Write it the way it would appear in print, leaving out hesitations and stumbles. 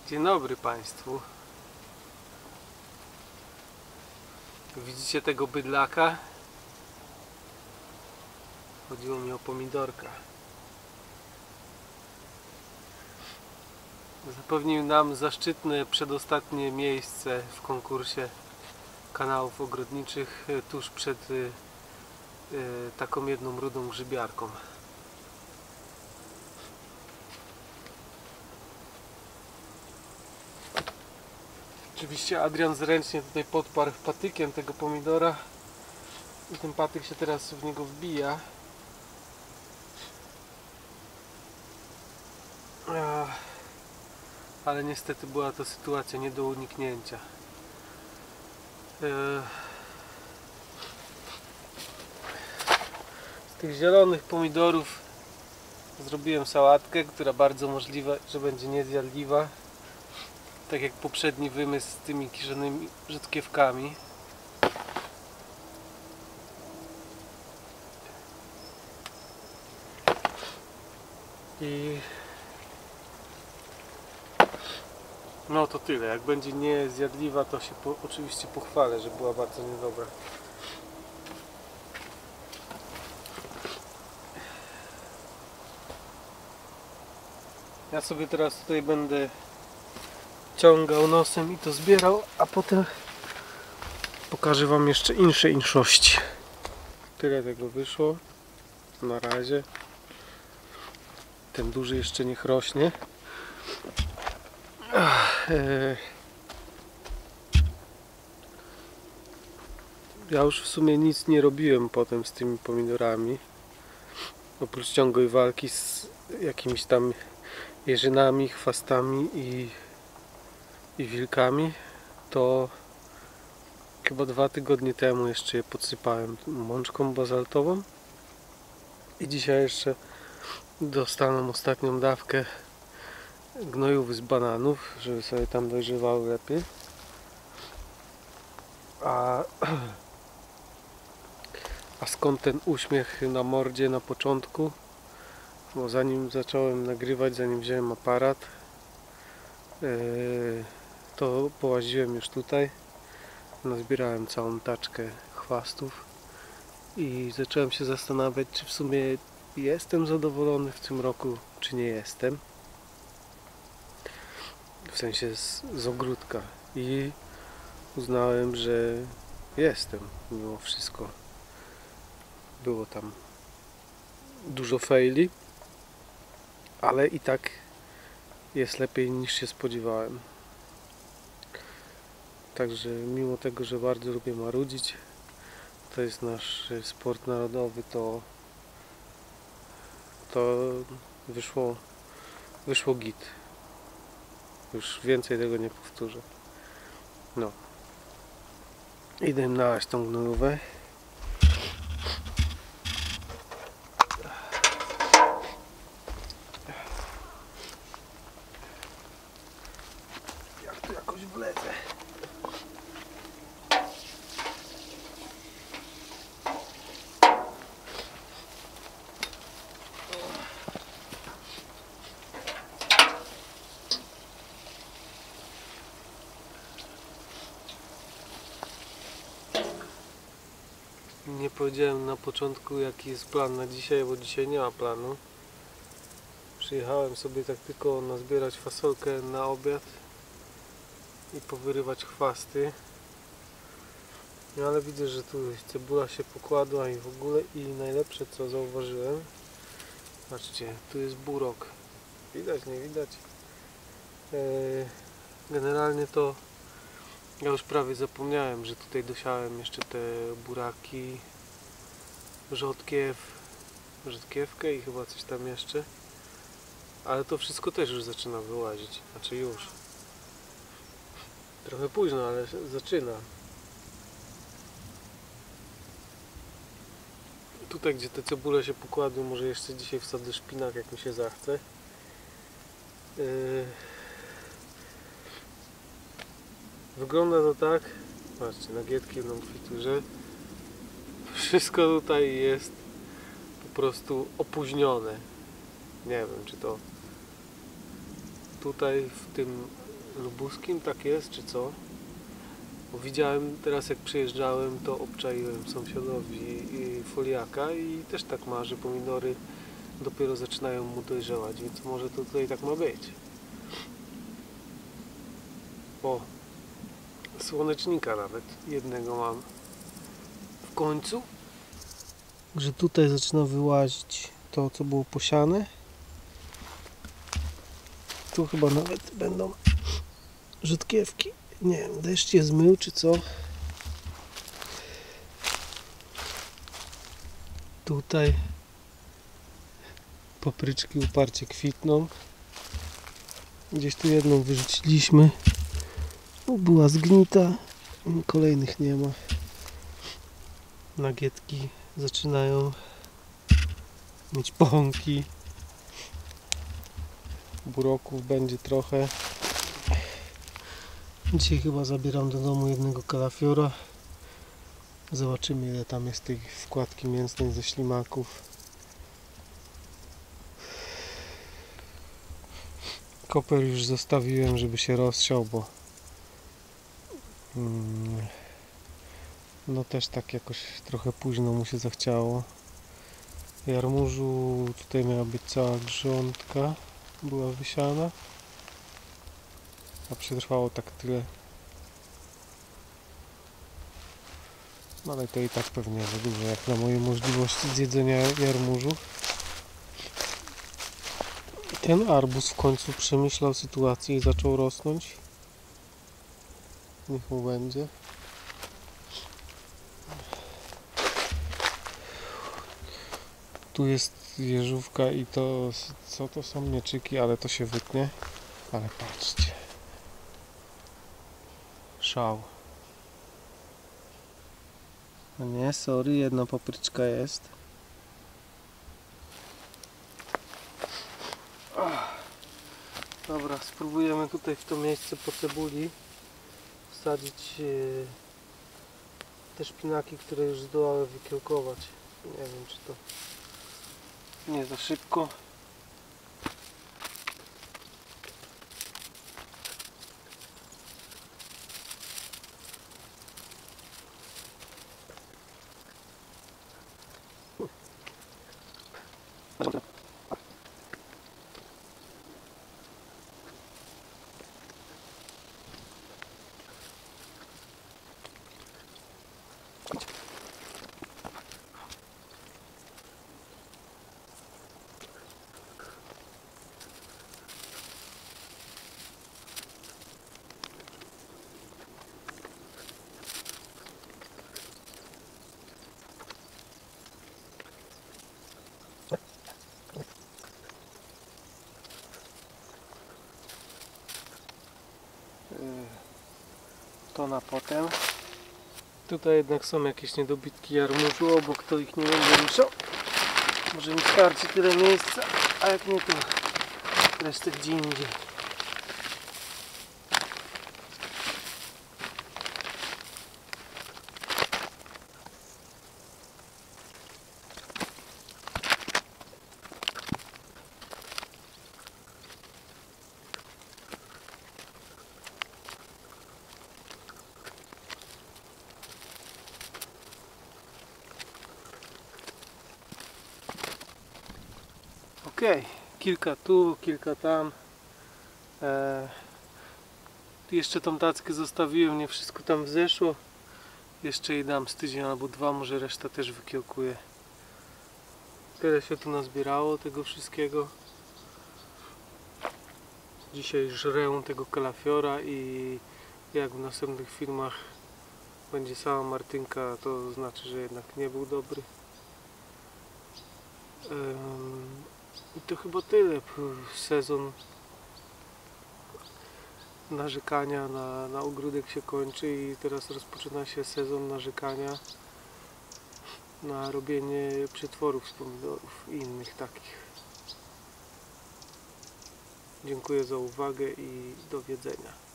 Dzień dobry Państwu. Widzicie tego bydlaka? Chodziło mi o pomidorka. Zapewnił nam zaszczytne przedostatnie miejsce w konkursie kanałów ogrodniczych tuż przed taką jedną rudą grzybiarką. Oczywiście Adrian zręcznie tutaj podparł patykiem tego pomidora i ten patyk się teraz w niego wbija. Ale niestety była to sytuacja nie do uniknięcia. Z tych zielonych pomidorów zrobiłem sałatkę, która bardzo możliwe, że będzie niezjadliwa. Tak jak poprzedni wymysł z tymi kiszonymi rzodkiewkami. I no to tyle. Jak będzie niezjadliwa, to się oczywiście pochwalę, że była bardzo niedobra. Ja sobie teraz tutaj będę ciągał nosem i to zbierał, a potem pokażę Wam jeszcze inne inszości. Tyle tego wyszło na razie. Ten duży jeszcze niech rośnie. Ja już w sumie nic nie robiłem potem z tymi pomidorami, oprócz ciągłej walki z jakimiś tam jeżynami, chwastami i wilkami. To chyba 2 tygodnie temu jeszcze je podsypałem mączką bazaltową i dzisiaj jeszcze dostaną ostatnią dawkę gnojów z bananów, żeby sobie tam dojrzewały lepiej. A skąd ten uśmiech na mordzie na początku? Bo zanim zacząłem nagrywać, zanim wziąłem aparat, to połaziłem już tutaj, nazbierałem całą taczkę chwastów i zacząłem się zastanawiać, czy w sumie jestem zadowolony w tym roku, czy nie jestem. W sensie z ogródka, i uznałem, że jestem mimo wszystko. Było tam dużo faili, ale i tak jest lepiej niż się spodziewałem. Także mimo tego, że bardzo lubię marudzić, to jest nasz sport narodowy, to wyszło git. Już więcej tego nie powtórzę. No. Idę nalać tą gnojówę. Jak tu jakoś wlezę? Nie powiedziałem na początku, jaki jest plan na dzisiaj, bo dzisiaj nie ma planu. Przyjechałem sobie tak tylko nazbierać fasolkę na obiad i powyrywać chwasty. No ale widzę, że tu cebula się pokładła i w ogóle, i najlepsze, co zauważyłem, patrzcie, tu jest burok. Widać, nie widać? Generalnie to ja już prawie zapomniałem, że tutaj dosiałem jeszcze te buraki, rzodkiewkę i chyba coś tam jeszcze. Ale to wszystko też już zaczyna wyłazić. Znaczy już. Trochę późno, ale zaczyna. Tutaj, gdzie te cebule się pokładły, może jeszcze dzisiaj wsadzę szpinak, jak mi się zachce. Wygląda to tak. Patrzcie, nagietki będą w friturze. Wszystko tutaj jest po prostu opóźnione. Nie wiem, czy to tutaj w tym lubuskim, tak jest, czy co? Bo widziałem teraz, jak przyjeżdżałem, to obczaiłem sąsiadowi foliaka i też tak ma, że pomidory dopiero zaczynają mu dojrzewać, więc może to tutaj tak ma być. O, słonecznika nawet jednego mam w końcu. Że tutaj zaczyna wyłazić to, co było posiane. Tu chyba nawet będą rzutkiewki. Nie wiem, deszcz je zmył czy co. Tutaj papryczki uparcie kwitną. Gdzieś tu jedną wyrzuciliśmy. Była zgnita. Kolejnych nie ma. Nagietki zaczynają mieć pąki. Buroków będzie trochę. Dzisiaj chyba zabieram do domu jednego kalafiora. Zobaczymy, ile tam jest tej wkładki mięsnej ze ślimaków. Koper już zostawiłem, żeby się rozsiał, bo no też tak jakoś trochę późno mu się zachciało. Jarmużu tutaj miała być cała grządka, była wysiana, a przetrwało tak tyle. No ale to i tak pewnie za dużo jak na moje możliwości zjedzenia jarmużu. Ten arbuz w końcu przemyślał sytuację i zaczął rosnąć. Niech mu będzie. Tu jest jeżówka i to, co to są mieczyki, ale to się wytnie. Ale patrzcie. Szał. No nie, sorry, jedna papryczka jest. Dobra, spróbujemy tutaj w to miejsce po cebuli wsadzić te szpinaki, które już zdołały wykiełkować. Nie wiem, czy to nie za szybko. To na potem. Tutaj jednak są jakieś niedobitki jarmużu, obok to ich nie będę ruszał. Może mi starczy tyle miejsca, a jak nie, to resztę gdzie indziej. Okej, kilka tu, kilka tam. Jeszcze tą tackę zostawiłem, nie wszystko tam wzeszło. Jeszcze jej dam z tydzień albo dwa, może reszta też wykiełkuje. Tyle się tu nazbierało tego wszystkiego. Dzisiaj żrę tego kalafiora i jak w następnych filmach będzie sama martynka, to znaczy, że jednak nie był dobry. I to chyba tyle. Sezon narzekania na ogródek się kończy i teraz rozpoczyna się sezon narzekania na robienie przetworów z pomidorów i innych takich. Dziękuję za uwagę i do widzenia.